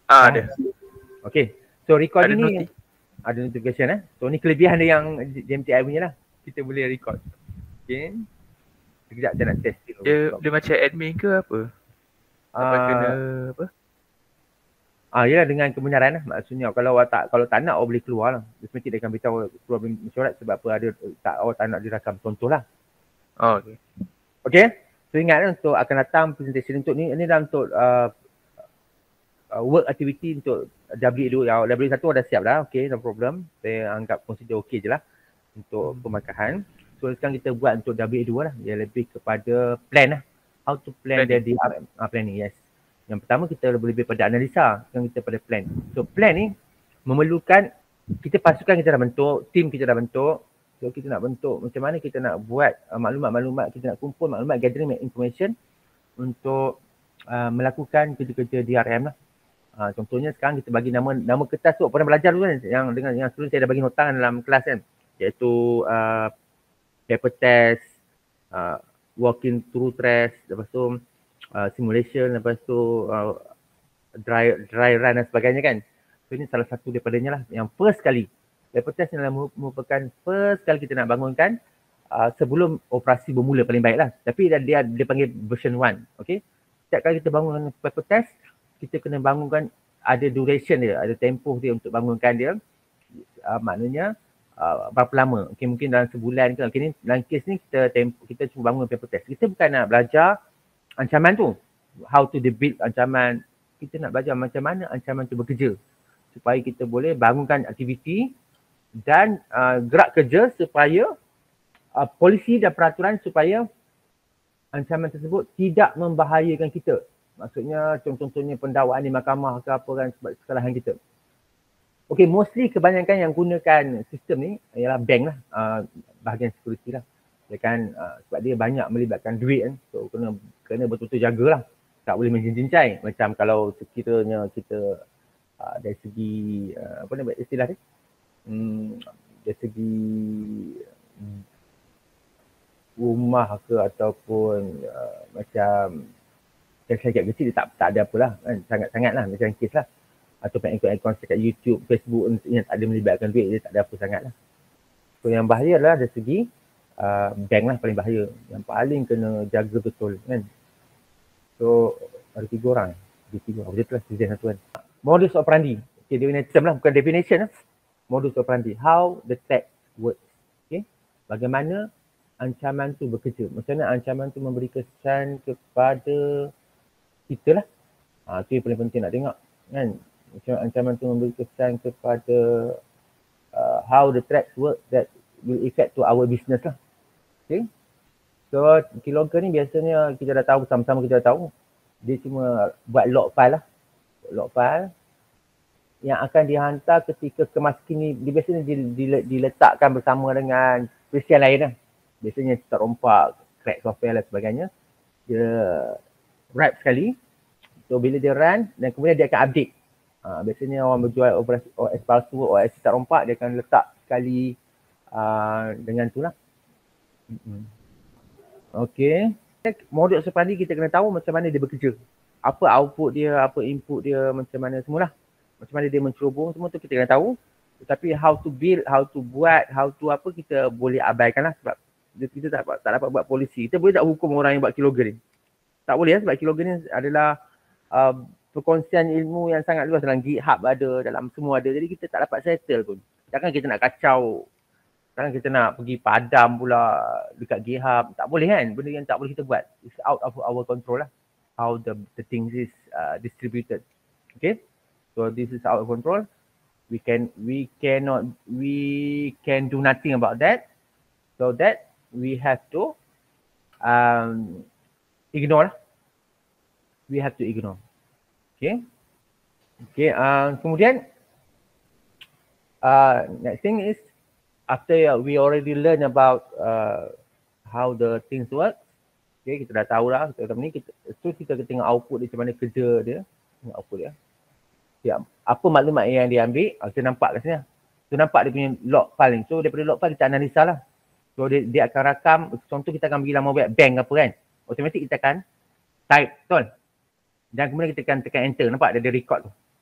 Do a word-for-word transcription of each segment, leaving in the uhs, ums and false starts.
Ah, ada. Okay. So record Ada ini noti. ada notification eh. So ni kelebihan dia yang J M T I punya lah. Kita boleh record. Okay. Sekejap saya nak test dulu. Dia, dia macam admin ke apa? Sampai Ah, kena apa? Ah, yalah dengan kebenaran lah. Maksudnya kalau awak tak, kalau tak nak awak boleh keluar lah. Dia akan beritahu keluar mesyuarat sebab apa ada, tak, awak tak nak dirakam. Contoh lah. Oh, okay. Okay. So ingat lah untuk akan datang presentation untuk ni, ni dah untuk uh, uh, work activity untuk W A dua. W A satu dah siap dah. Okay, no problem. Saya anggap consider okay je lah untuk hmm. pemakahan. So sekarang kita buat untuk W A dua lah. Dia lebih kepada plan lah. How to plan the D R M. Ah, planning, yes. Yang pertama kita lebih pada analisa, yang kita pada plan. So plan ni memerlukan kita pasukan kita dah bentuk, tim kita dah bentuk. So kita nak bentuk macam mana kita nak buat uh, maklumat-maklumat, kita nak kumpul maklumat, gathering information untuk uh, melakukan kerja-kerja D R M lah. Uh, contohnya sekarang kita bagi nama nama kertas tu, pernah belajar dulu kan yang dengan yang student saya dah bagi nota dalam kelas kan. Iaitu uh, paper test, uh, walking through test, lepas tu Uh, simulation, lepas tu uh, dry dry run dan sebagainya kan. So ini salah satu daripadanya lah. Yang first kali, paper test adalah merupakan first kali kita nak bangunkan uh, sebelum operasi bermula paling baik lah. Tapi dia, dia, dia panggil version one. Okay. Setiap kali kita bangunkan paper test, kita kena bangunkan ada duration dia, ada tempoh dia untuk bangunkan dia. Uh, maknanya uh, berapa lama. Okay, mungkin dalam sebulan ke. Okay, ni, dalam kes ni kita, tempo, kita cuba bangun paper test. Kita bukan nak belajar ancaman tu, how to debuild ancaman. Kita nak belajar macam mana ancaman tu bekerja supaya kita boleh bangunkan aktiviti dan uh, gerak kerja supaya uh, polisi dan peraturan supaya ancaman tersebut tidak membahayakan kita. Maksudnya contoh-contohnya pendakwaan di mahkamah ke apa kan sebab kesalahan kita. Okay, mostly kebanyakan yang gunakan sistem ni ialah bank lah, uh, bahagian security lah. Dia kan uh, sebab dia banyak melibatkan duit kan. So kena kena betul-betul jagalah. Tak boleh mencincai. Macam kalau sekiranya kita uh, dari segi uh, apa nama istilah dia? Hmm, dari segi hmm, rumah ke ataupun uh, macam syarikat kecil dia tak tak ada apalah kan. Sangat-sangat lah macam kes lah. Ataupun akaun-akaun dekat YouTube, Facebook yang tak ada melibatkan duit, dia tak ada apa sangat lah. So yang bahaya adalah dari segi Uh, bank lah paling bahaya. Yang paling kena jaga betul kan. So ada tiga orang. Ada tiga orang. Betul lah season satu kan. Modus operandi. Okay, dia punya term lah. Bukan definition lah. Modus operandi. How the threat works. Okay. Bagaimana ancaman tu bekerja. Macam mana ancaman tu memberi kesan kepada kita lah. Ha, tu yang paling penting nak tengok. Kan. Macam ancaman tu memberi kesan kepada uh, how the threats work that will affect to our business lah. Okay. So keylogger ni biasanya kita dah tahu, sama-sama kita dah tahu. Dia cuma buat log file lah. Log file yang akan dihantar ketika kemaskin ni, dia biasanya diletakkan bersama dengan perisian lain lah. Biasanya terompak, crack software dan sebagainya. Dia wrap sekali. So bila dia run dan kemudian dia akan update. Ha, biasanya orang berjual operasi O S palsu, O S terompak, dia akan letak sekali uh, dengan tu lah. Mm-hmm. Okay. Modus operandi kita kena tahu macam mana dia bekerja. Apa output dia, apa input dia, macam mana semualah. Macam mana dia mencerobong, semua tu kita kena tahu. Tetapi how to build, how to buat, how to apa kita boleh abaikan lah sebab kita tak, tak dapat buat polisi. Kita boleh tak hukum orang yang buat keylogger ni? Tak boleh lah sebab keylogger ni adalah uh, perkongsian ilmu yang sangat luas. Dalam GitHub ada, dalam semua ada. Jadi kita tak dapat settle pun. Takkan kita nak kacau. Sekarang kita nak pergi padam pula dekat GitHub. Tak boleh kan? Benda yang tak boleh kita buat. It's out of our control lah. How the the things is uh, distributed. Okay? So this is out of control. We can we cannot we can do nothing about that. So that we have to um, ignore lah. We have to ignore. Okay? Okay, uh, kemudian uh, next thing is after we already learn about uh, how the things work, okay, kita dah tahu lah, kita ni kita terus kita tengok output dia macam mana kerja dia, tengok output dia. Ya, apa maklumat yang dia ambil, kita nampak kat sini. Kita nampak dia punya log file ni. So daripada log file kita analisa lah. So dia, dia akan rakam, contoh kita akan pergi dalam mobile bank apa kan. Automatik kita akan type, betul? Dan kemudian kita akan tekan enter, nampak dia ada record tu.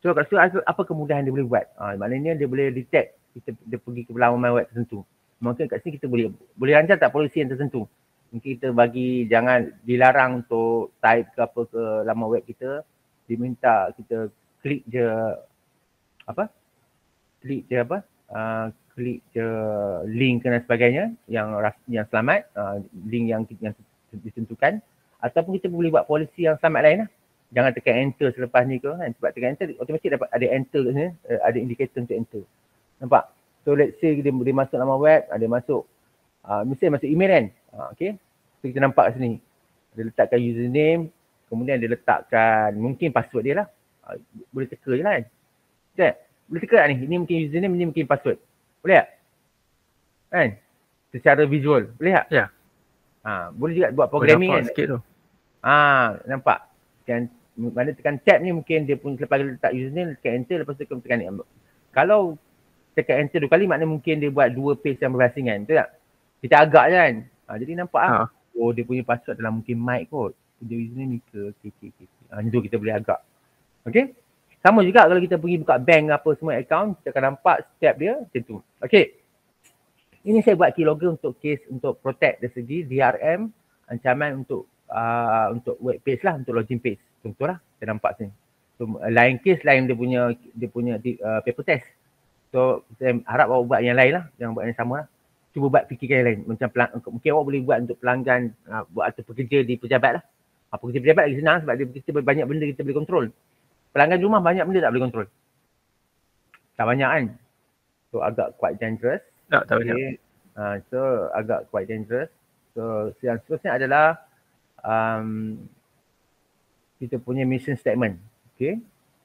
So kat situ apa, apa kemudahan dia boleh buat? Ha, maknanya dia boleh detect kita dia pergi ke laman web tertentu. Mungkin kat sini kita boleh boleh rancang tak polisi yang tertentu. Mungkin kita bagi jangan dilarang untuk type ke apa ke laman web kita. Diminta kita klik je apa? Klik je apa? Uh, klik je link dan sebagainya yang yang selamat, uh, link yang yang ditentukan, ataupun kita boleh buat polisi yang selamat lain lah. Jangan tekan enter selepas ni ke kan. Sebab tekan enter automatik dapat ada enter kat sini, uh, ada indicator untuk enter. Nampak? So let's say dia, dia masuk nama web, dia masuk uh, mesti masuk email kan. Uh, okay. So kita nampak kat sini. Dia letakkan username, kemudian dia letakkan mungkin password dia lah. Uh, boleh teka je lah kan. Okay. Boleh teka tak ni? Ini mungkin username, ini mungkin password. Boleh tak? Kan? Secara visual. Boleh tak? Ya. Ha, boleh juga buat programming kan. Sikit tu. Ha, nampak? Tekan, mana tekan tab ni mungkin dia pun lepas letak username, tekan enter, lepas tu tekan ni. Kalau tekan enter dua kali maknanya mungkin dia buat dua page yang berbasingan. Betul tak? Kita agak je kan. Ha, jadi nampak lah. Ha. Oh dia punya password dalam mungkin mic kot. Dia username ni ke. Okay, okay, okay. Ha, itu kita boleh agak. Okay. Sama juga kalau kita pergi buka bank apa semua account, kita akan nampak step dia macam tu. Okay. Ini saya buat keylogger untuk case untuk protect dari segi D R M, ancaman untuk uh, untuk web page lah, untuk login page. Contohlah, saya nampak sini. So, lain case lain dia punya dia punya uh, paper test. So, saya harap awak buat yang lain lah, jangan buat yang sama lah. Cuba buat fikirkan yang lain. Macam pelang, mungkin awak boleh buat untuk pelanggan uh, buat atau pekerja di pejabat lah. Uh, pekerja pejabat lagi senang sebab dia, kita banyak benda kita boleh kontrol. Pelanggan rumah banyak benda tak boleh kontrol. Tak banyak kan? So agak quite dangerous. Tak, tak okay. banyak. Uh, so agak quite dangerous. So yang seterusnya adalah um, kita punya mission statement. Okay.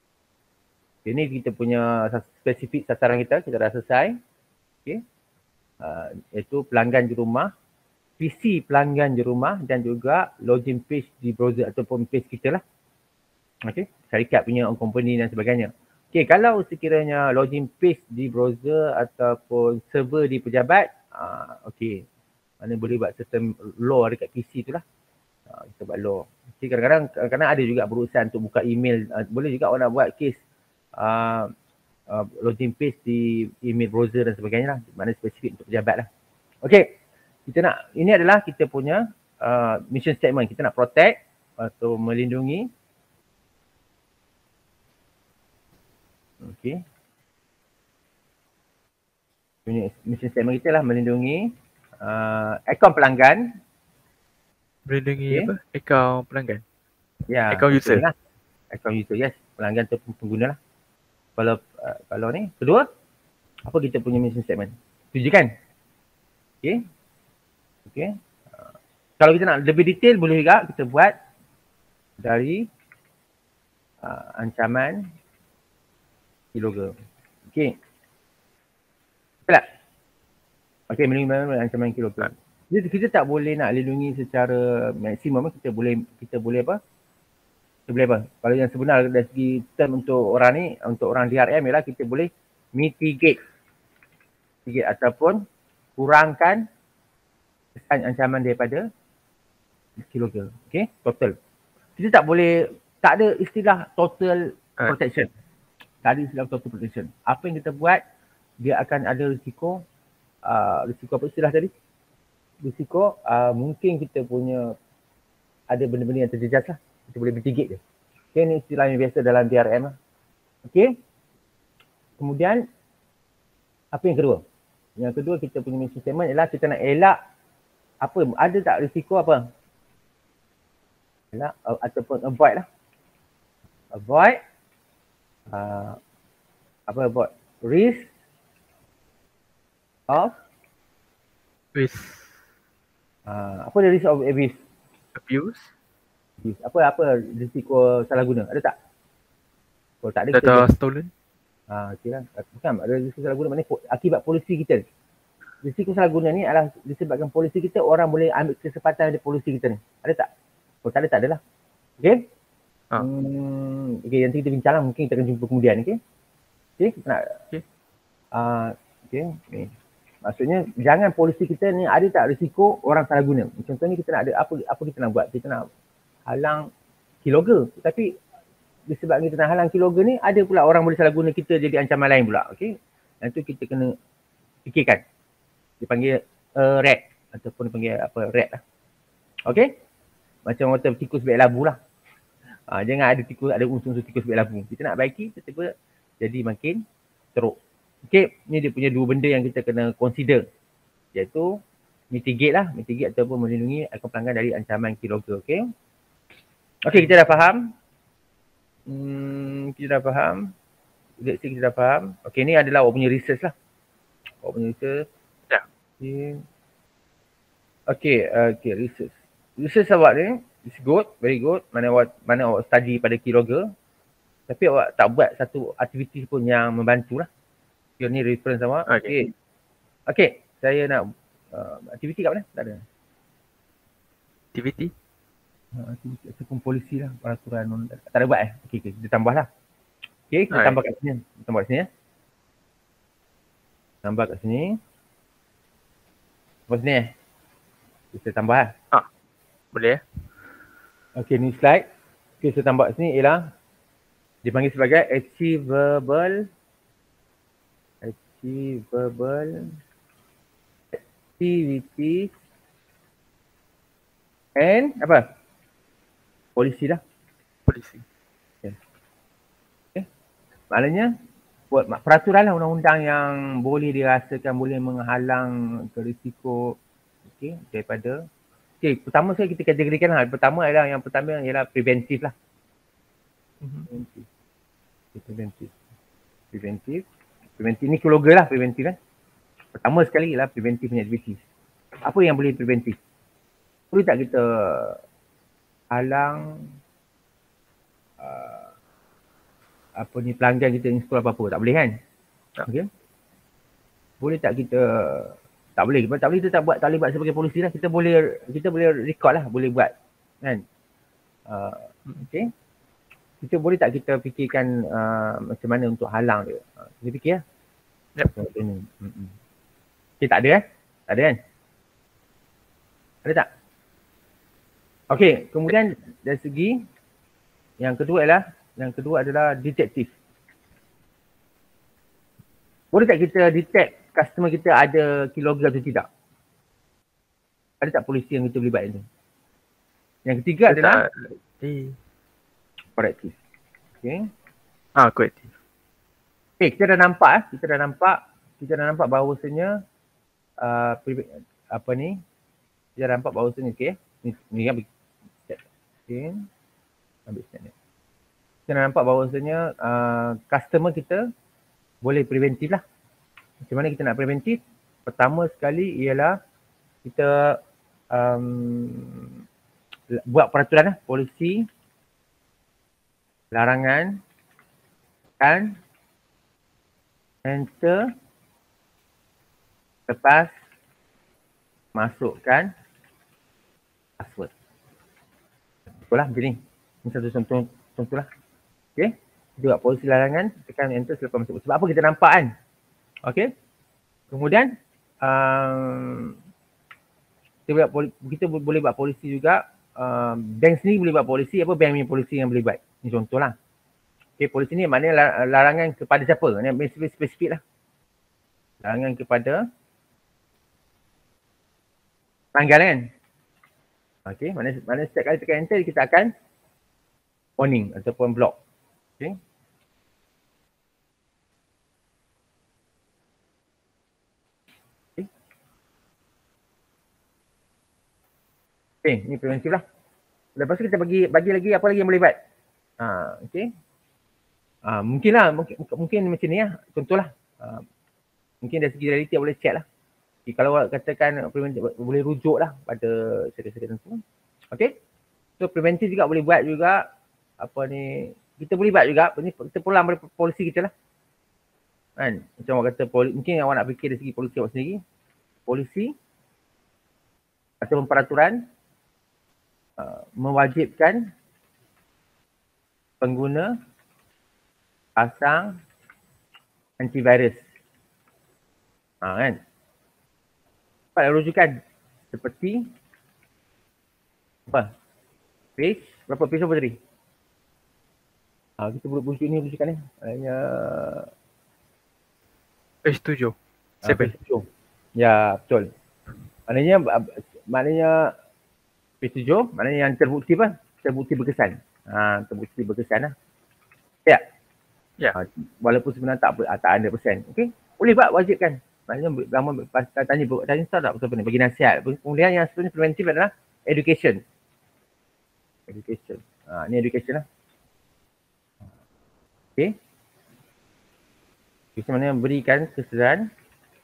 Ini kita punya spesifik sasaran kita, kita dah selesai. Okay. Uh, iaitu pelanggan di rumah, P C pelanggan di rumah dan juga login page di browser ataupun page kita lah. Okay, syarikat punya company dan sebagainya. Okay, kalau sekiranya login page di browser ataupun server di pejabat, uh, okay, mana boleh buat sistem law dekat P C tu lah. Uh, kita buat law. Okay, kadang-kadang, kadang-kadang ada juga berurusan untuk buka email. Uh, boleh juga orang nak buat case uh, uh, login page di email browser dan sebagainya lah. Mana spesifik untuk pejabat lah. Okay, kita nak, ini adalah kita punya uh, mission statement. Kita nak protect atau melindungi. Okey. Ini mission statement kita lah melindungi uh, akaun pelanggan. Melindungi okay. apa? Akaun pelanggan? Ya. Akaun user? Lah. Akaun user, yes. Pelanggan tu pengguna lah. Kalau uh, kalau ni, kedua, apa kita punya mission statement? Setuju kan? Okey. Okey. Uh, kalau kita nak lebih detail, boleh juga kita buat dari uh, ancaman keylogger. Okey. Betul tak? Okey, melindungi ancaman keylogger. Jadi kita tak boleh nak lindungi secara maksimum. Kita boleh kita boleh apa? Kita boleh apa? Kalau yang sebenar dari segi term untuk orang ni, untuk orang D R M ialah kita boleh mitigate. Mitigate ataupun kurangkan kesan ancaman daripada keylogger. Okey, total. Kita tak boleh, tak ada istilah total protection. Tadi istilah total protection. Apa yang kita buat, dia akan ada risiko, uh, risiko apa istilah tadi? Risiko uh, mungkin kita punya ada benda-benda yang terjejas lah. Kita boleh mitigate dia. Okay, ini istilah yang biasa dalam D R M lah. Okay. Kemudian, apa yang kedua? Yang kedua kita punya mission statement ialah kita nak elak apa, ada tak risiko apa? Elak uh, ataupun avoid lah. Avoid Uh, apa buat risk of risk uh, apa dia risk of abuse abuse abuse apa apa risiko salah guna, ada tak? Kalau tak ada data kita stolen. Ah, uh, okeylah. Bukan ada risiko salah guna, maknanya akibat polisi kita. Risiko salah guna ni adalah disebabkan polisi kita, orang boleh ambil kesempatan dari polisi kita ni. Ada tak? Kalau tak ada, tak adalah. Okey? Ha. Hmm, okay, nanti kita bincang lah. Mungkin kita akan jumpa kemudian. Okay? Okay, kita nak. Okay. Uh, okay. Okay. Maksudnya, jangan polisi kita ni ada tak risiko orang salah guna. Contohnya kita nak ada, apa apa kita nak buat? Kita nak halang keylogger. Tapi disebabkan kita nak halang keylogger ni, ada pula orang boleh salah guna kita jadi ancaman lain pula. Okey. Dan tu kita kena fikirkan. Dipanggil uh, rat ataupun dipanggil apa rat lah. Okey. Macam kata tikus baik labu lah. Ha, jangan ada tikus, ada unsur-unsur tikus baik labu. Kita nak baiki, tiba-tiba jadi makin teruk. Okey, ni dia punya dua benda yang kita kena consider. Iaitu mitigate lah, mitigate ataupun melindungi akaun pelanggan dari ancaman keylogger. Okey. Okey, kita dah faham. Hmm, kita dah faham. Let's say kita dah faham. Okey, ni adalah awak punya research lah. Awak punya research. Ya. Okey. Okey, okey, research. Research awak ni is good, very good. Mana awak mana awak study pada keylogger. Tapi awak tak buat satu aktiviti pun yang membantu lah. Okay, ni reference awak. Okey. Okey. Okey, saya nak uh, aktiviti kat mana? Tak ada. Aktiviti? Uh, aktiviti ataupun polisi lah, peraturan. Tak ada buat eh? Okey, okay, kita tambah lah. Okey, kita Alright. tambah kat sini. Kita tambah kat sini ya. Tambah kat sini. Tambah sini eh. Kita tambah lah. Boleh ya? Okey, ni slide. Okey, saya tambah kat sini ialah dipanggil sebagai achievable achievable activity and apa? Polisi lah. Polisi. Okay. Okay. Maknanya buat peraturan lah undang-undang yang boleh dirasakan boleh menghalang ke risiko okay, daripada okay, pertama sekali kita kategorikan lah. Pertama adalah yang pertama ialah preventif lah. Mhm. Preventif. Okay, preventif. Preventif. Preventif ni keylogger lah preventif kan. Pertama sekali ialah preventif punya aktiviti. Apa yang boleh preventif? Boleh tak kita halang uh, apa ni pelanggan kita install apa-apa? Tak boleh kan? Tak. Okey. Boleh tak kita tak boleh. Tak boleh kita tak buat, tak boleh buat sebagai polisi lah. Kita boleh kita boleh record lah, boleh buat kan. Uh, okey. Kita boleh tak kita fikirkan uh, macam mana untuk halang dia? Uh, kita fikir lah. Yep. Ini. Mm-mm. Okay, tak ada kan? Tak ada kan? Ada tak? Okey, kemudian dari segi yang kedua adalah yang kedua adalah detektif. Boleh tak kita detect customer kita ada keylogger atau tidak? Ada tak polisi yang kita boleh buat itu? Yang ketiga adalah Eh. korektif. Okey. Ah, korektif. Okay, kita dah nampak eh. Kita dah nampak. Kita dah nampak bahawasanya uh, apa ni? Kita dah nampak bahawasanya okey. Ni ni ambil step. Okey. Ambil step ni. Kita dah nampak bahawasanya uh, customer kita boleh preventif lah. Macam mana kita nak preventif? Pertama sekali ialah kita um, buat peraturan lah. Polisi, larangan dan enter lepas masukkan password. Betul lah macam ni. Ini satu contoh, contoh lah. Okay. Kita buat polisi larangan, tekan enter selepas masuk. Sebab apa kita nampak kan? Okay. Kemudian um, kita, buat, kita boleh buat polisi juga. Um, bank sendiri boleh buat polisi. Apa bank punya polisi yang boleh buat? Ini contoh lah. Okay, polisi ni maknanya larangan kepada siapa? Ini spesifik lah. Larangan kepada pelanggan kan? Okay, maknanya, maknanya setiap kali tekan enter kita akan warning ataupun block. Okay. Okay. Okay, ni preventif lah. Lepas tu kita bagi bagi lagi apa lagi yang boleh buat? Ha, okay. Ha, mungkin lah, mungkin, mungkin macam ni lah, contoh lah. Ha, mungkin dari segi realiti boleh check lah. Okay, kalau katakan preventif, boleh rujuk lah pada segi-segi tertentu. Okay. So preventif juga boleh buat juga, apa ni, kita boleh buat juga, ni kita pulang pada polisi kita lah. Kan, macam awak kata, poli, mungkin awak nak fikir dari segi polisi awak sendiri. Polisi ataupun peraturan uh, mewajibkan pengguna pasang antivirus. Ha, kan? Dapat rujukan seperti apa? Page, berapa page apa tadi? Ha, kita boleh bujuk ni, bujukan ni. Maknanya Page tujuh. ha, Seven. page tujuh. Ya, betul. Maknanya maknanya page tujuh, maknanya yang terbukti apa? Terbukti berkesan. Ha, terbukti berkesan lah. Ya. Ya. Ha, walaupun sebenarnya tak tak one hundred percent. Okey. Boleh buat, wajibkan. Maknanya lama pasal tanya tanya tahu tak betul bagi nasihat. Kemudian yang sebenarnya preventif adalah education. Education. Ha, ni education lah. Okey. Kita mana berikan kesedaran.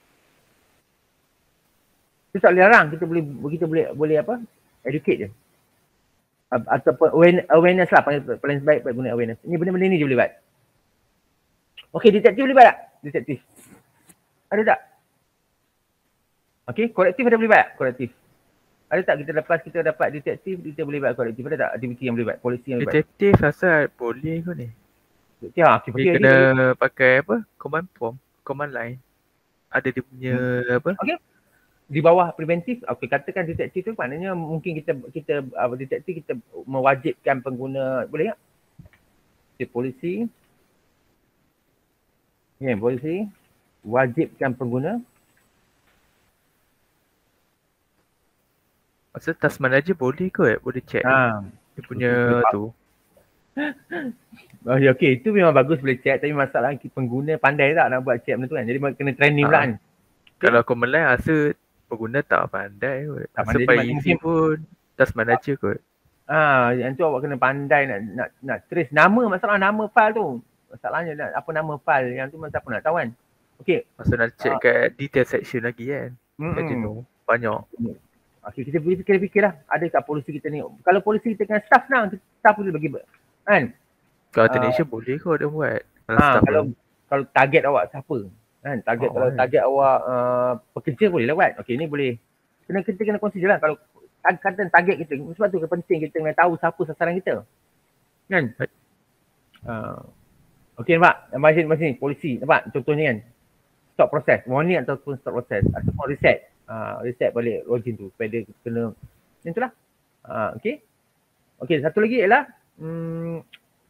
Kita tak boleh larang, kita boleh kita boleh boleh apa? Educate je. Ataupun awareness lah, paling, paling baik buat guna awareness. Ni benda-benda ni je boleh buat. Okey, detektif boleh buat tak? Detektif. Ada tak? Okey, korektif ada boleh buat? Korektif. Ada tak kita lepas kita dapat detektif, kita boleh buat korektif? Ada tak aktiviti yang boleh buat? Polisi yang boleh buat? Detektif asal boleh kot ni. Ya, aktiviti Dia kena boleh. pakai apa? Command prompt, command line. Ada dia punya hmm. apa? Okey. Di bawah preventif, okey, katakan detektif tu maknanya mungkin kita kita uh, detektif kita mewajibkan pengguna, boleh tak? Okay, polisi. Ya, okay, polisi wajibkan pengguna. Masa task manager boleh kot, boleh check. Ha. Dia punya tu. Oh, ya, okey, itu memang bagus boleh check, tapi masalah pengguna pandai tak nak buat check benda tu kan. Jadi kena training ha. pula kan. Okay. Kalau command line rasa pengguna tak pandai kot. Tak rasa paling easy mungkin pun task manager kot. Ah, yang tu awak kena pandai nak nak nak trace nama, masalah nama file tu. Masalahnya nak apa nama file yang tu macam apa nak tahu kan. Okey. Masa nak check uh, kat detail section lagi kan. Kan mm-hmm. tu banyak. Okey, kita fikir-fikirlah ada tak polisi kita ni. Kalau polisi kita dengan staff senang, staff boleh bagi kan. Kalau technician uh, boleh kot dia buat. Kalau ha, kalau pun. Kalau target awak siapa? Kan target oh, kalau right. target awak uh, pekerja boleh lah buat. Okey, ni boleh. Kena kita kena consider lah kalau kata target kita. Sebab tu penting kita kena tahu siapa sasaran kita. Kan? Right. Uh, Okey nampak? Macam macam ni polisi nampak contohnya kan. Stop proses, warning ataupun stop proses ataupun reset. Uh, reset balik login tu supaya dia kena macam itulah. Uh, okey. Okey, satu lagi ialah hmm,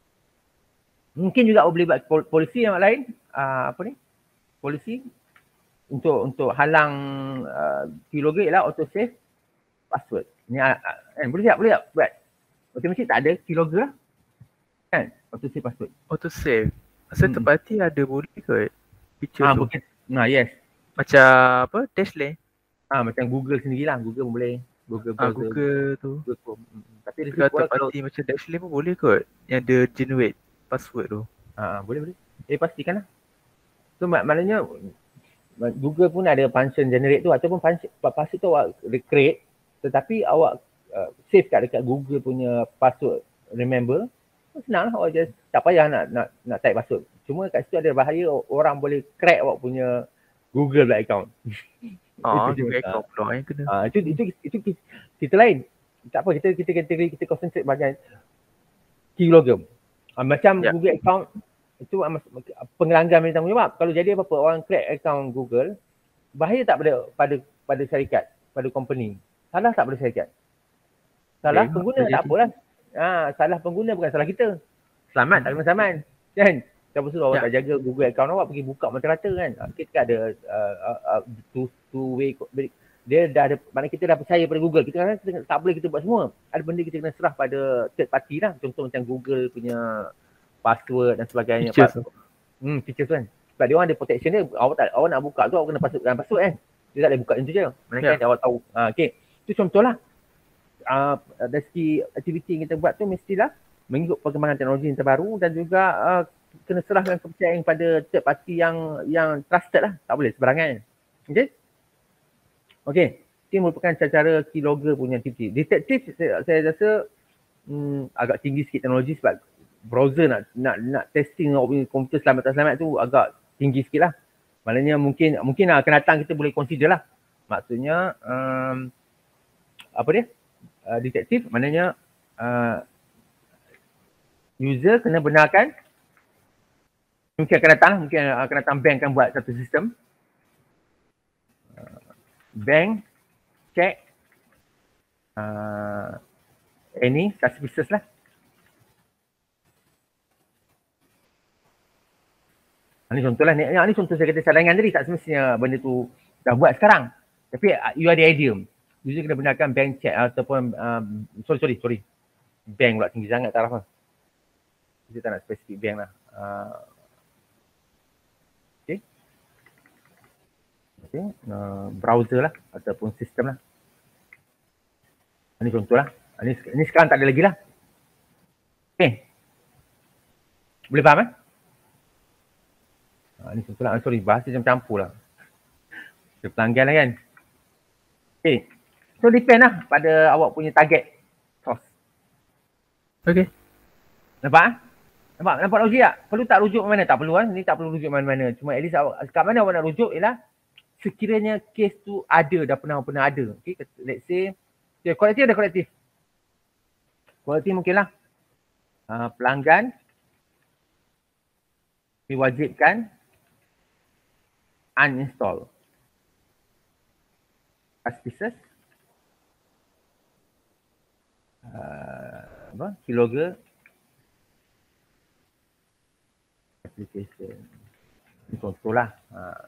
mungkin juga boleh buat polisi yang lain uh, apa ni? Polisi untuk untuk halang uh, keylogger ialah auto save password. Ni uh, kan boleh tak? Boleh tak buat? Okey, mesti tak ada keylogger lah. Kan? Auto save password. Auto save. Masa hmm. terparti ada boleh kot feature ha, tu. Mungkin. Nah, yes. Macam apa? Dashlane. Ah, ha, macam Google sendirilah. Google pun boleh. Google ah, Google tu. Google Chrome. Tapi dia kalau terparti macam Dashlane pun boleh kot. Yang dia generate password tu. Ah, ha, boleh boleh. Eh pastikanlah. So mak- maknanya Google pun ada function generate tu ataupun function password tu awak create tetapi awak uh, save kat dekat Google punya password remember. Senang lah awak just tak payah nak nak nak type password. Cuma kat situ ada bahaya orang boleh crack awak punya Google account. Ah, Google account pula yang kena. Ah, itu itu itu kita lain. Tak apa kita kita kategori kita concentrate bahagian keylogger. Ah, macam ya. Google account itu pengelanggar punya tanggungjawab. Kalau jadi apa-apa orang crack account Google, bahaya tak pada pada pada syarikat, pada company? Salah tak pada syarikat? Salah okay, pengguna tak apalah. Ha, salah pengguna bukan salah kita. Selamat tak kena selamat. Kan? Siapa suruh awak ya. tak jaga Google account awak pergi buka macam rata kan? Kita ada uh, uh, uh, two, two way dia dah ada, mana kita dah percaya pada Google. Kita kan tak boleh kita buat semua. Ada benda kita kena serah pada third party lah. Contoh macam Google punya password dan sebagainya. Features. Hmm, features kan. Sebab dia orang ada protection dia. Awak tak awak nak buka tu awak kena password dalam password kan. Dia tak boleh buka macam tu je. Melainkan yeah. awak tahu. Ha, okey. Itu contohlah. Uh, dari segi aktiviti yang kita buat tu mestilah mengikut perkembangan teknologi yang terbaru dan juga uh, kena serahkan kepercayaan pada third party yang yang trusted lah. Tak boleh sebarangan. Okey. Okey. Ini merupakan cara-cara keylogger punya aktiviti. Detektif saya, saya rasa hmm, agak tinggi sikit teknologi sebab browser nak nak nak testing awak punya komputer selamat tak selamat tu agak tinggi sikit lah. Maknanya mungkin mungkin akan datang kita boleh consider lah. Maksudnya um, apa dia? Uh, detektif maknanya uh, user kena benarkan mungkin akan datang mungkin akan datang bank akan buat satu sistem uh, bank check uh, any suspicious lah Ini contohlah, ni, ni contoh saya kata cadangan tadi, tak semestinya benda tu dah buat sekarang. Tapi uh, you ada idea. Usually kena benarkan bank check ataupun, uh, sorry, sorry, sorry. Bank pula tinggi sangat taraf lah. Kita tak nak spesifik bank lah. Uh, okay. Okay. Uh, browser lah ataupun sistem lah. Ini contoh lah. Ini, ini sekarang tak ada lagi lah. Okay. Boleh faham eh? Ha, ni contoh lah. Sorry, bahasa macam campur lah. Dia pelanggan lah kan. Okay. So depend lah pada awak punya target source. Okay. Nampak ah? Nampak? Nampak logik tak? Perlu tak rujuk mana? Tak perlu kan? Ni tak perlu rujuk mana-mana. Cuma at least awak, kat mana awak nak rujuk ialah sekiranya kes tu ada, dah pernah-pernah ada. Okay. Let's say, okay, kolektif ada kolektif. Kolektif mungkinlah. Uh, pelanggan diwajibkan uninstall auspicious uh, apa keylogger application. Ini contohlah. Uh,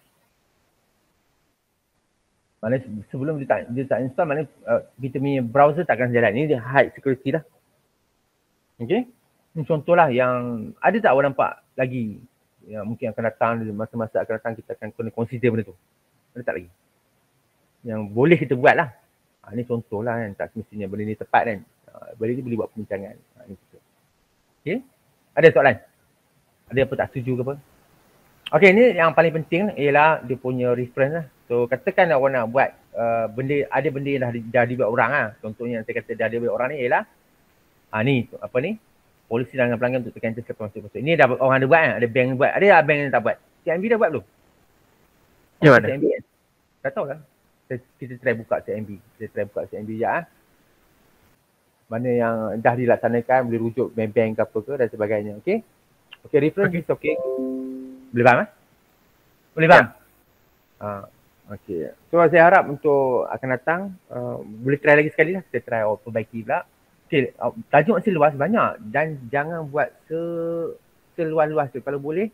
maknanya sebelum dia tak, dia tak install, maknanya uh, kita punya browser takkan jalan. Ini dia hide security lah. Okay. Ini contohlah yang ada tak awak nampak lagi yang mungkin akan datang, masa-masa akan datang kita akan kena consider benda tu. Ada tak lagi? Yang boleh kita buat lah. Ha, ini contoh lah kan, tak semestinya benda ni tepat kan. Ha, benda ni boleh buat perbincangan. Ha, ini okay. Ada soalan? Ada apa tak setuju ke apa? Okay, ni yang paling penting ialah dia punya reference lah. So katakan awak nak buat uh, benda, ada benda yang dah, dah dibuat orang lah. Contohnya yang saya kata dah dibuat orang ni ialah ha, ni, apa ni? Polisi dengan pelanggan untuk tekan selepas masuk-masuk. Ini dah orang ada buat kan? Ada bank buat. Ada tak bank yang tak buat? C M B dah buat belum? Yang mana? C M B kan? Tak tahu lah. Kita try buka C M B. Kita try buka C M B sekejap lah. Mana yang dah dilaksanakan, boleh rujuk bank-bank ke apa ke dan sebagainya. Okay? Okay, reference okay. is okay. Boleh faham eh? Boleh faham? Ya. Uh, okay. So saya harap untuk akan datang, uh, boleh try lagi sekali lah. Kita try oh, perbaiki pula. Okay, tajuk masih luas banyak dan jangan buat se seluas-luas tu. Kalau boleh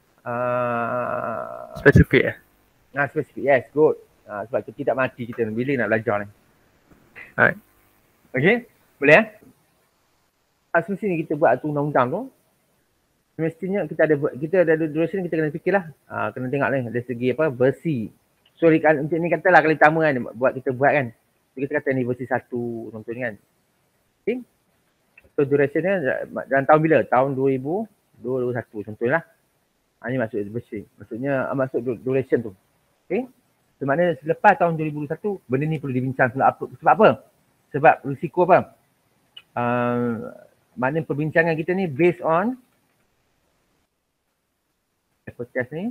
uh, spesifik eh? Nah, spesifik. Yes, good. Uh, sebab tu tidak mati kita bila nak belajar ni. Alright. Okay, boleh eh? Uh, semestinya kita buat tu undang-undang tu. Semestinya kita ada kita ada duration, kita kena fikirlah. Uh, kena tengok ni dari segi apa, versi. So untuk ni katalah kali pertama kan buat kita buat kan. Kita kata ni versi satu contohnya kan. Okay. So durationnya dalam tahun bila? Tahun dua ribu dua puluh satu contohnya lah. Ha, ini maksud versi. Maksudnya maksud duration tu. Okay. So maknanya selepas tahun dua ribu dua puluh satu benda ni perlu dibincang sebab apa? Sebab apa? Sebab risiko apa? Uh, maknanya perbincangan kita ni based on podcast ni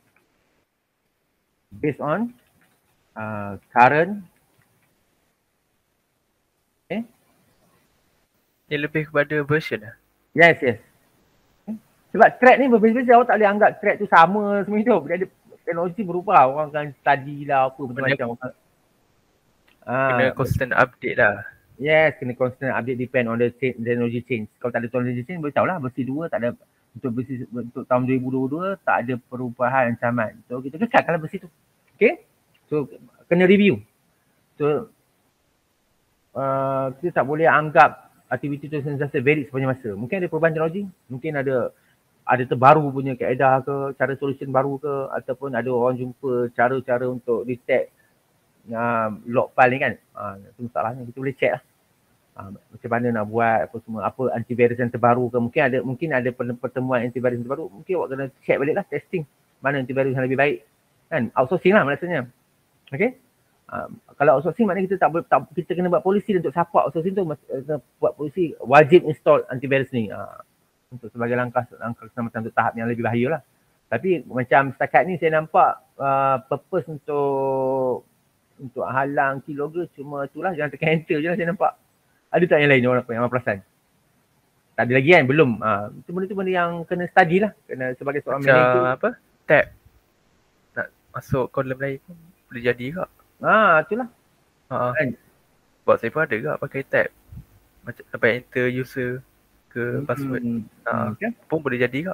based on uh, current okay. Dia lebih kepada version lah. Yes, yes. Sebab thread ni berbeza-beza, awak tak boleh anggap thread tu sama semua hidup. Dia ada teknologi berubah, orang akan study lah apa macam-macam. Kena ah, constant update lah. Yes, kena constant update depend on the technology change. Kalau tak ada technology change, boleh tahu lah versi dua tak ada, untuk versi untuk tahun dua ribu dua puluh dua tak ada perubahan ancaman. So kita kekalkan versi tu. Okay? So kena review. So uh, kita tak boleh anggap aktiviti tu sentiasa valid sepanjang masa. Mungkin ada perubahan teknologi, mungkin ada ada terbaru punya kaedah ke, cara solution baru ke, ataupun ada orang jumpa cara-cara untuk detect uh, log file ni kan. Uh, itu masalahnya, kita boleh check lah. Uh, macam mana nak buat apa semua, apa antivirus yang terbaru ke, mungkin ada mungkin ada pertemuan antivirus yang terbaru, mungkin awak kena check balik lah, testing mana antivirus yang lebih baik. Kan, outsourcing lah maksudnya. Okay. Uh, kalau outsourcing maknanya kita tak boleh, tak, kita kena buat polisi untuk support outsourcing tu, uh, buat polisi wajib install antivirus ni. Uh, untuk sebagai langkah langkah keselamatan untuk tahap yang lebih bahaya lah. Tapi macam setakat ni saya nampak uh, purpose untuk untuk halang keylogger cuma itulah, jangan tekan enter je lah saya nampak. Ada tak yang lain orang apa yang orang perasan? Tak ada lagi kan? Belum. Uh, itu benda tu benda yang kena study lah. Kena sebagai seorang macam manager. Apa? Tab. Nak masuk kolom lain pun boleh jadi ke? Ah, itulah. Ha. Kan? Buat saya pun ada ke pakai tab. Macam sampai enter user ke password. Hmm. Ha. Okay. Pun boleh jadi ke?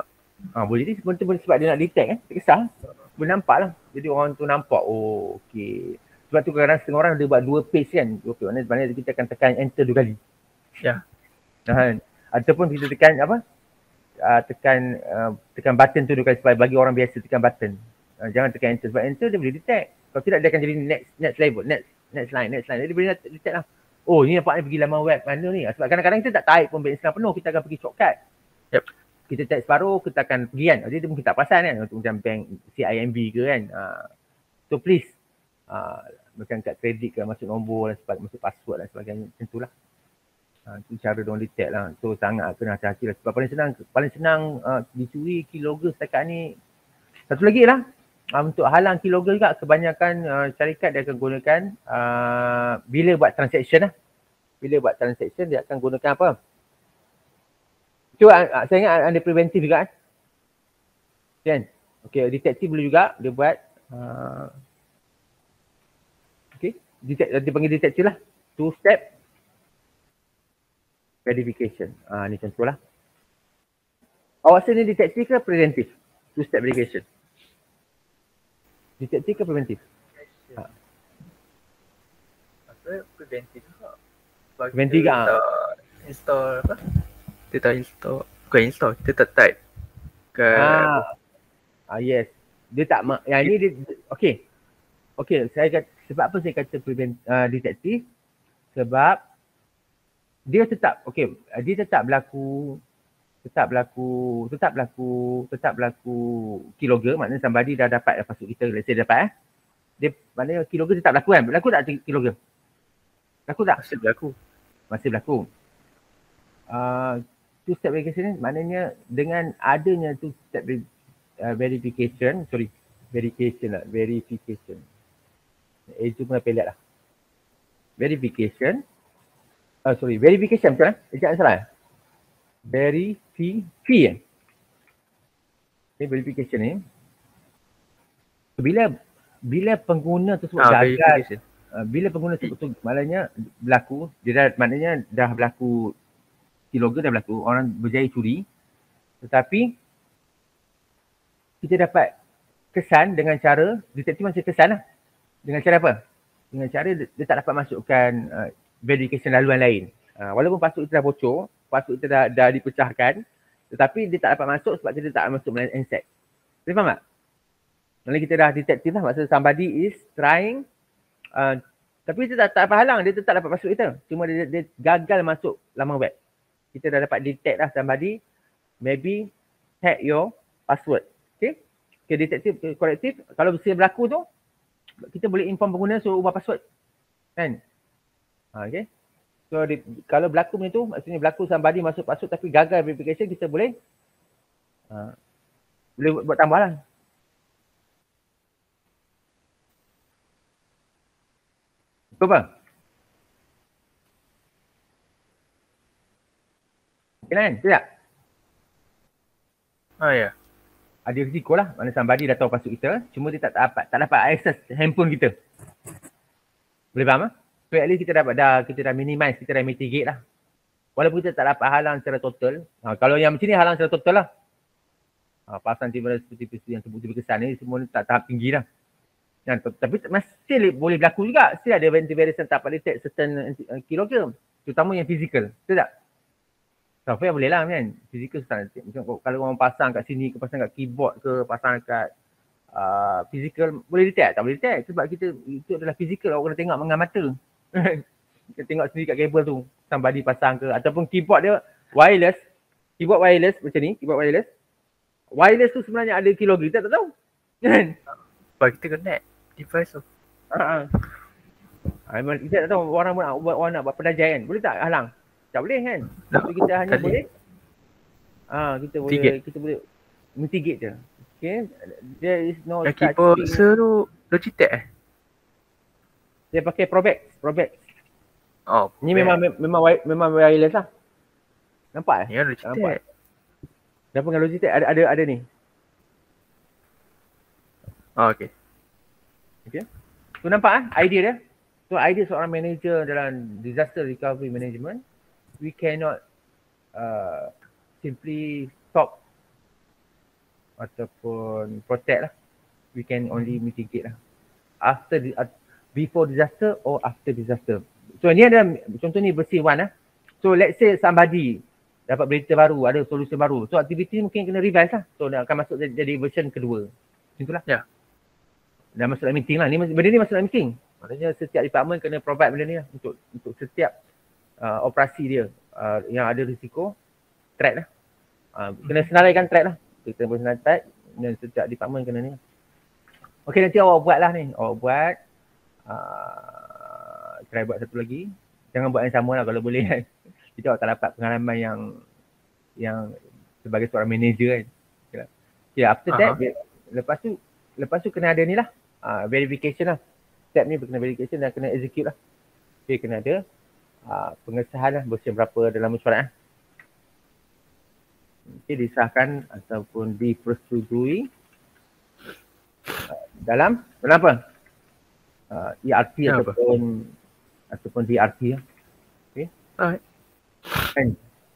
Ha, boleh jadi sebab, sebab dia nak detect kan, tak kisah. Boleh nampak lah. Jadi orang tu nampak, oh okey. Sebab tu kadang-kadang setengah orang dia buat dua page kan. Dua page, maknanya sebenarnya kita akan tekan enter dua kali. Ya. Ha, ataupun kita tekan apa, uh, tekan uh, tekan button tu dua kali supaya bagi orang biasa tekan button. Uh, jangan tekan enter, sebab enter dia boleh detect. Kalau tidak dia akan jadi next next level, next next line, next line. Jadi dia boleh detect lah. Oh ni nampaknya pergi laman web mana ni. Sebab kadang-kadang kita tak type pun bank Instagram penuh, kita akan pergi shortcut. Yep. Kita type separuh, kita akan pergi kan. Jadi dia mungkin tak perasan kan, untuk macam bank C I M B ke kan. Uh, so please, uh, macam kat kredit ke, masuk nombor dan sebagainya, masuk password dan sebagainya. Macam tu lah. Uh, tu cara diorang detect lah. So sangat kena hati-hati lah. Sebab paling senang, paling senang uh, dicuri keylogger setakat ni. Satu lagi lah, uh, untuk halang keylogger juga, kebanyakan uh, syarikat dia akan gunakan uh, bila buat transaction lah. Bila buat transaction dia akan gunakan apa? Itu uh, saya ingat ada preventif juga kan? Kan? Okay, detektif boleh juga dia buat uh, okay, detect, dia panggil detektif lah. Two step verification. Ah, ni contohlah. Awak rasa ni detektif ke preventif? Two step verification. Detektif ke preventif? Ha. Apa preventif juga. Preventif ke? Kita install apa? Kita install, bukan install, kita type ke Ah. ah, yes. Dia tak, yang ni dia, okay. Okay, saya kata, sebab apa saya kata prevent, uh, detektif? Sebab dia tetap, okay, dia tetap berlaku, tetap berlaku, tetap berlaku, tetap berlaku keylogger, maknanya somebody dah dapat password kita, let's say dapat eh. Dia, maknanya keylogger tetap berlaku kan? Berlaku tak keylogger? Berlaku tak? Masih berlaku. Masih berlaku. Uh, two step verification ni maknanya dengan adanya two step uh, verification, sorry, verification lah, verification. Eh, itu pun pelik lah. Verification, uh, sorry, verification betul lah? Eh, jangan salah. Verification. Ini verification ni. Bila bila pengguna tersebut Ah, gagal, uh, bila pengguna tersebut maknanya berlaku, dia dah, maknanya dah berlaku keylogger, dah berlaku, orang berjaya curi, tetapi kita dapat kesan dengan cara, detektif masih kesan lah. Dengan cara apa? Dengan cara dia, dia tak dapat masukkan uh, verification laluan lain. Uh, walaupun password kita dah bocor, password kita dah, dah dipecahkan, tetapi dia tak dapat masuk sebab kita tak masuk melalui N S E C. Boleh faham tak? Maksudnya kita dah detektif lah, maksudnya somebody is trying, uh, tapi dia tak, tak apa halang, dia tetap dapat password kita. Cuma dia, dia gagal masuk laman web. Kita dah dapat detect lah somebody, maybe hack your password. Okay? Okay, detektif, korektif, kalau bisa berlaku tu, kita boleh inform pengguna suruh ubah password. Kan? Ha, okay. So, di, kalau berlaku macam tu, maksudnya berlaku somebody masuk password tapi gagal verification, kita boleh ha, boleh buat, buat tambah lah. Betul bang? Okay kan? Betul tak? Ah ya. Ada risiko lah. Mana somebody dah tahu password kita, cuma dia tak dapat, tak dapat access handphone kita. Boleh faham lah? So at least kita dapat dah, kita dah minimize, kita dah mitigate lah. Walaupun kita tak dapat halang secara total. Ha, kalau yang macam ni halang secara total lah. Ha, pasal tiba-tiba seperti yang terbukti berkesan ni semua ni tak tahap tinggi lah. Dan, tapi masih boleh berlaku juga. Still ada antivirus yang tak dapat detect certain keylogger. Terutama yang physical. Betul tak? Software boleh lah kan. Physical susah. Macam kalau orang pasang kat sini ke, pasang kat keyboard ke, pasang kat uh, physical, boleh detect? Tak boleh detect. Sebab kita, itu adalah physical. Orang kena tengok dengan mata. Kita tengok sendiri kat kabel tu. Somebody pasang ke. Ataupun keyboard dia wireless. Keyboard wireless macam ni. Keyboard wireless. Wireless tu sebenarnya ada keylogger. Kita tak tahu. Kan? Sebab kita connect device tu. Haa. Kita tak tahu orang nak buat, orang nak buat pendajian kan. Boleh tak halang? Tak boleh kan? Tapi kita hanya Kali. boleh ah ha, kita boleh Mitigate. kita boleh mitigate je. Okay. There is no Yang keyboard tu Logitech eh? Dia pakai Probex, Probex. Oh, ni memang memang memang wireless lah. Nampak eh? Ya, Logitech. Nampak. Kenapa dengan Logitech ada ada ada ni? Oh, okey. Okay. Tu nampak ah idea dia. So idea seorang manager dalam disaster recovery management, we cannot uh, simply stop ataupun protect lah. We can only mitigate lah. After, uh, before disaster or after disaster. So ni ada, contoh ni versi one lah. So let's say somebody dapat berita baru, ada solusi baru. So aktiviti mungkin kena revise lah. So dia akan masuk jadi version kedua. Macam tu lah. Ya. Dah masuk dalam meeting lah. Ni, benda ni masuk dalam meeting. Maksudnya setiap department kena provide benda ni lah. Untuk untuk setiap uh, operasi dia uh, yang ada risiko, track lah. Uh, kena senaraikan track lah. Kita boleh senaraikan track dan setiap department kena ni lah. Okey, nanti awak buat lah ni. Awak buat. Uh, try buat satu lagi. Jangan buat yang sama lah kalau boleh kan. Kita awak tak dapat pengalaman yang yang sebagai seorang manager kan. Okay, yeah, after that, uh-huh. lepas tu lepas tu kena ada ni lah. Uh, verification lah. Step ni kena verification dan kena execute lah. Okay, kena ada uh, pengesahan lah. Version berapa dalam mesyuarat lah. Okay, disahkan ataupun dipersetujui uh, dalam dalam apa? Uh, E R P ya, ataupun apa? ataupun D R P lah. Okay. Alright. Kan?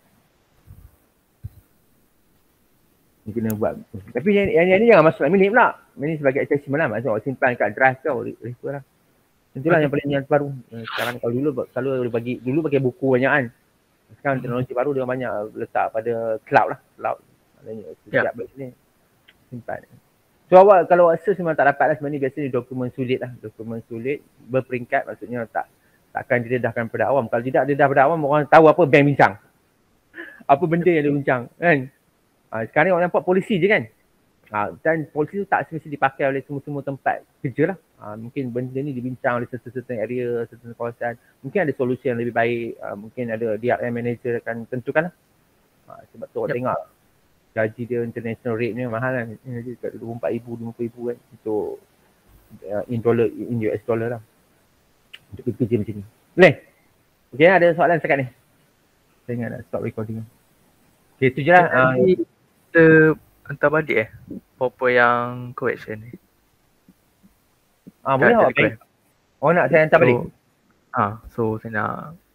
Ni kena buat. Tapi yang, yang, yang ni jangan masuk dalam minit pula. Ini sebagai assessment lah. Maksudnya awak simpan kat drive kau, refer lah. Itulah yang paling yang baru. Sekarang kalau dulu kalau bagi dulu pakai buku banyak kan. Sekarang teknologi baru dia banyak letak pada cloud lah. Cloud. Maknanya setiap yeah. ni simpan. So awak kalau awak search memang tak dapat lah. Sebenarnya biasanya dokumen sulit lah. Dokumen sulit berperingkat, maksudnya tak takkan didedahkan pada awam. Kalau tidak dedah pada awam, orang tahu apa bank bincang. Apa benda yang dia bincang kan. Ha, sekarang orang nampak polisi je kan. Ha, dan polisi tu tak semestinya dipakai oleh semua-semua tempat kerja lah. Ha, mungkin benda ni dibincang oleh certain area, certain kawasan. Mungkin ada solusi yang lebih baik. Ha, mungkin ada D R M manager akan tentukan lah. Ha, sebab tu awak yep. tengok gaji dia international rate ni mahal kan. Dia kat dua puluh empat ribu, lima puluh ribu kan. Untuk uh, in dollar, in U S dollar lah. Untuk kerja macam ni. Boleh? Okay, ada soalan setakat ni? Saya ingat nak stop recording. Okay, tu je lah. Uh, kita hantar balik eh? Apa yang correction ni? Ah, boleh awak baik. Oh nak saya hantar so, balik? Ah, so saya nak